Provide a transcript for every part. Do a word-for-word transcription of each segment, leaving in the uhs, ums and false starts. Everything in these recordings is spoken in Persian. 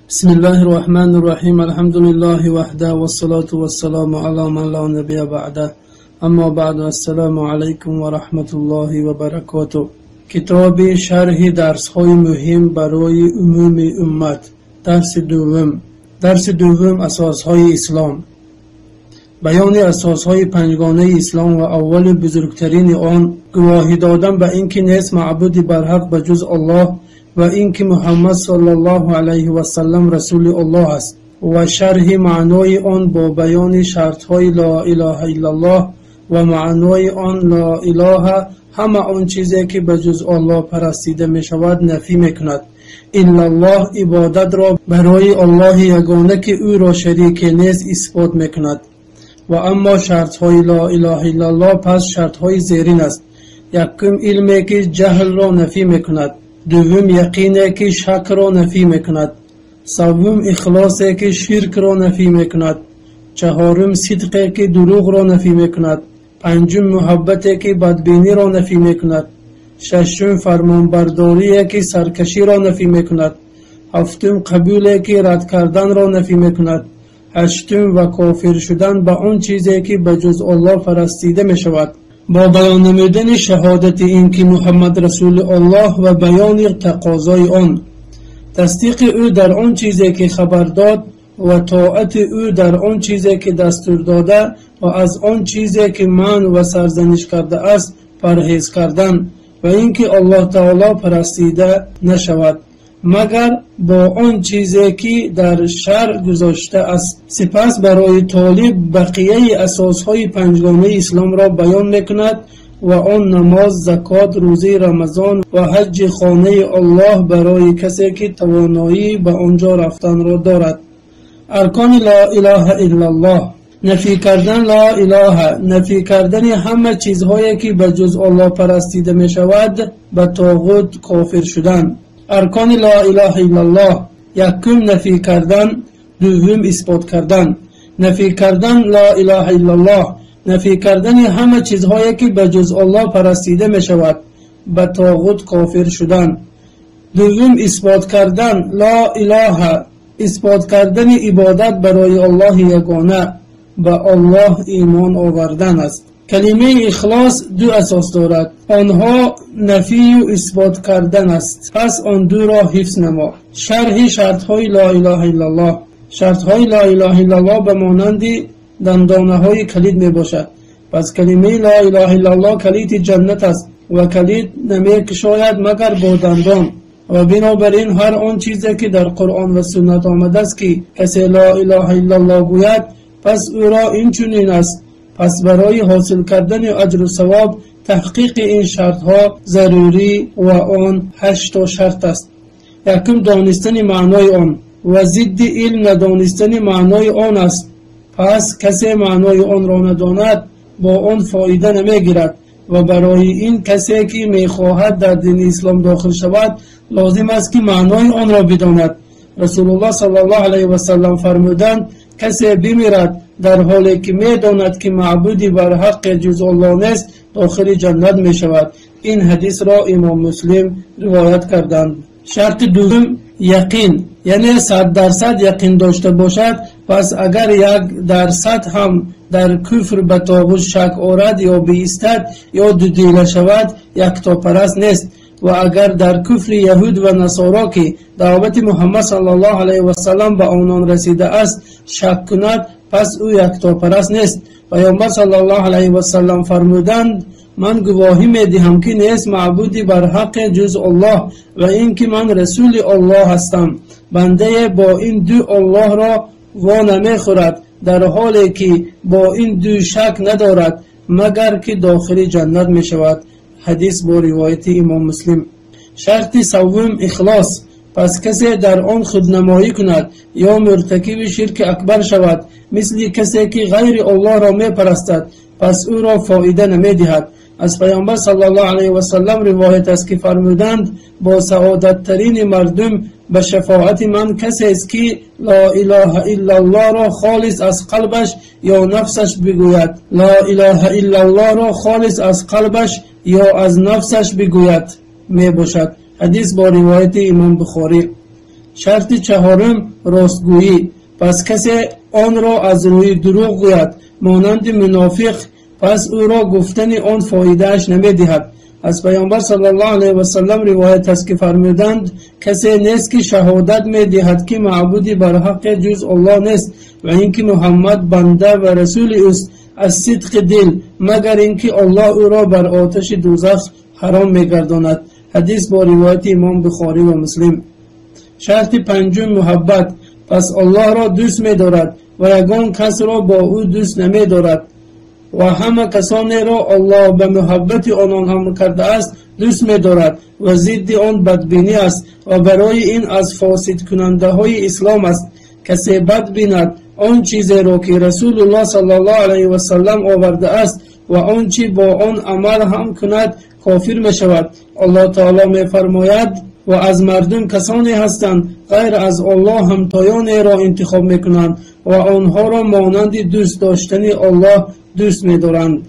بسم الله الرحمن الرحيم الحمد لله وحده والصلاة والسلام على من لا نبي بعده اما بعد السلام عليكم ورحمة الله وبركاته. کتاب شرح درس های مهم برای عموم امت، درس دوم. درس دوم اساس های اسلام. بیان اساس های پنجگانه اسلام و اول بزرگترین آن گواهی دادن به اینکه نیست معبود برحق بجز الله و اینکه محمد صلی الله علیه و سلم رسول الله است و شرح معنای آن با بیان شرط های لا اله الا الله و معنای آن لا اله همه آن چیزی که بجز الله پرستیده می شود نفی می کند. الا الله عبادت را برای الله یگانه که او را شریک نیست اثبات می کند. و اما شرط های لا اله الا الله پس شرط های زیرین است. یکم علمی که جهل را نفی می کند، دوم یقینی که شک را نفی می کند، سوم اخلاصی که شرک را نفی می کند، چهارم صدقی که دروغ را نفی می کند، پنجم محبتی که بدبینی را نفی می کند، ششم فرمانبرداری که سرکشی را نفی می کند، هفتم قبولی که رد کردن را نفی می کند، هشتم و کافر شدن به آن چیزی که بجز الله پرستیده می شود. با بیان نمودن شهادت این که محمد رسول الله و بیان تقاضای آن، تصدیق او در آن چیزی که خبر داد و طاعت او در آن چیزی که دستور داده و از آن چیزی که منع و سرزنش کرده است پرهیز کردن و اینکه الله تعالی پرستیده نشود مگر با آن چیزی که در شرع گذاشته است. سپس برای طالب بقیه اساسهای پنجگانه اسلام را بیان میکند و آن نماز، زکات، روزه رمضان و حج خانه الله برای کسی که توانایی به آنجا رفتن را دارد. ارکان لا اله الا الله: نفی کردن لا اله، نفی کردن همه چیزهایی که به جز الله پرستیده می شود، به طاغوت کافر شدن. ارکان لا اله الا الله: یکم نفی کردن، دوم اثبات کردن. نفی کردن لا اله الا الله، نفی کردن همه چیزهایی که به جز الله پرستیده می شود، به طاغوت کافر شدن. دوم اثبات کردن لا اله، اثبات کردن عبادت برای الله یگانه، به الله ایمان آوردن است. کلمه اخلاص دو اساس دارد، آنها نفی و اثبات کردن است، پس آن دو را حفظ نما. شرح شرط های لا اله الا الله: شرط های لا اله الا الله به مانند دندانه های کلید می باشد، پس کلمه لا اله الا الله کلید جنت است و کلید نمی کشاید مگر با دندان. و بنابراین هر آن چیزی که در قرآن و سنت آمده است که کسی لا اله الا الله گوید پس او را این چنین است. پس برای حاصل کردن اجر و ثواب تحقیق این شرط ها ضروری و آن هشت تا شرط است. یکم دانستن معنای آن و ضد علم ندانستن معنای آن است، پس کسی معنای آن را نداند با آن فایده نمی گیرد و برای این کسی که می خواهد در دین اسلام داخل شود لازم است که معنای آن را بداند. رسول الله صلی الله علیه و سلم فرمودند کسی بمیرد در حالی که می داند که معبودی بر حق جز الله نیست داخل جنت می شود. این حدیث را امام مسلم روایت کردند. شرط دوم یقین، یعنی صد درصد یقین داشته باشد. پس اگر یک درصد هم در کفر به طاغوت شک آرد یا بایستد یا دودیله شود یکتا پرست نیست. و اگر در کفر یهود و نصارا که دعوت محمد صلی الله علیه و سلم به آنان رسیده است شک کند پس او یکتا پرست نیست. پیامبر صلی الله علیه و سلم فرمودند من گواهی می دهم که نیست معبودی بر حق جز الله و اینکه من رسول الله هستم. بنده با این دو الله را وا نمی خورد در حالی که با این دو شک ندارد مگر که داخل جنت می شود. حدیث با روایت امام مسلم. شرط سوم اخلاص، پس کسی در آن خودنمایی کند یا مرتکب شرک اکبر شود مثل کسی که غیر الله را می پرستد پس او را فایده نمی دهد. از پیامبر صلی الله علیه و سلم روایت است که فرمودند با سعادت ترین مردم به شفاعت من کسی است که لا اله الا الله را خالص از قلبش یا نفسش بگوید، لا اله الا الله را خالص از قلبش یا از نفسش بگوید می باشد. حدیث با روایت امام بخاری. شرط چهارم راستگویی. پس کسی آن را از روی دروغ گوید مانند منافق، پس او را گفتن آن فایدهش نمیدهد. از پیامبر صلی الله علیه و سلم روایت است که فرمودند کسی نیست که شهادت میدهد که معبودی بر حق جز الله نیست و اینکه محمد بنده و رسول اوست از صدق دل، مگر اینکه الله او را بر آتش دوزخ حرام میگرداند. حدیث با روایت امام بخاری و مسلم. شرط پنجم محبت. پس الله را دوست می‌دارد و یگان کس را با او دوست نمی‌دارد و همه کسانی را الله به محبت آنان هم کرده است دوست می‌دارد و ضد آن بدبینی است و برای این از فاسد کننده های اسلام است. کسی بد بیند آن چیزی را که رسول الله صلی الله علیه و سلم آورده است و آن چی با آن عمل هم کند کافر می شود. الله تعالی می فرماید و از مردم کسانی هستند غیر از الله همتایانی را انتخاب می کنند و آنها را مانند دوست داشتن الله دوست می دارند.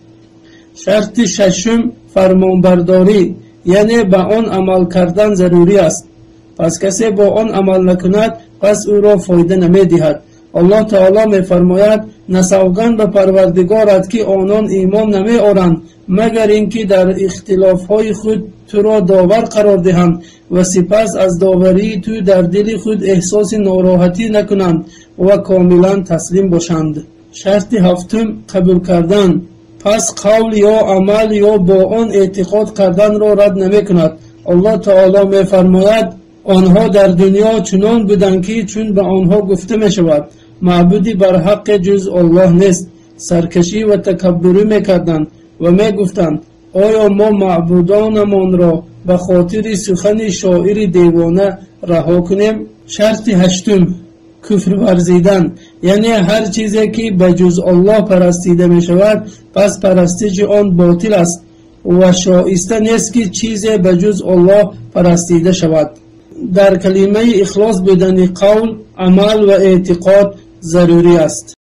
شرط ششم فرمانبرداری، یعنی به آن عمل کردن ضروری است. پس کسی با آن عمل نکند پس او را فایده نمی دهد. الله تعالی می فرماید نسوگند به پروردگارت که آنان ایمان نمی آورند مگر اینکه در اختلاف های خود تو را داور قرار دهند و سپس از داوری تو در دل خود احساس ناراحتی نکنند و کاملا تسلیم باشند. شرط هفتم قبول کردن. پس قول یا عمل یا با آن اعتقاد کردن را رد نمی کند. الله تعالی می فرماید آنها در دنیا چنان بودند که چون به آنها گفته می شود معبودی بر حق جز الله نیست، سرکشی و تکبری می کردند و می گفتند آیا ما معبودانمان را به خاطر سخن شاعر دیوانه رها کنیم؟ شرط هشتم کفر ورزیدن، یعنی هر چیزی که به جز الله پرستیده می شود پس پرستش آن باطل است و شایسته نیست که چیزی به جز الله پرستیده شود. در کلمه اخلاص بودن قول، عمل و اعتقاد ضروری است.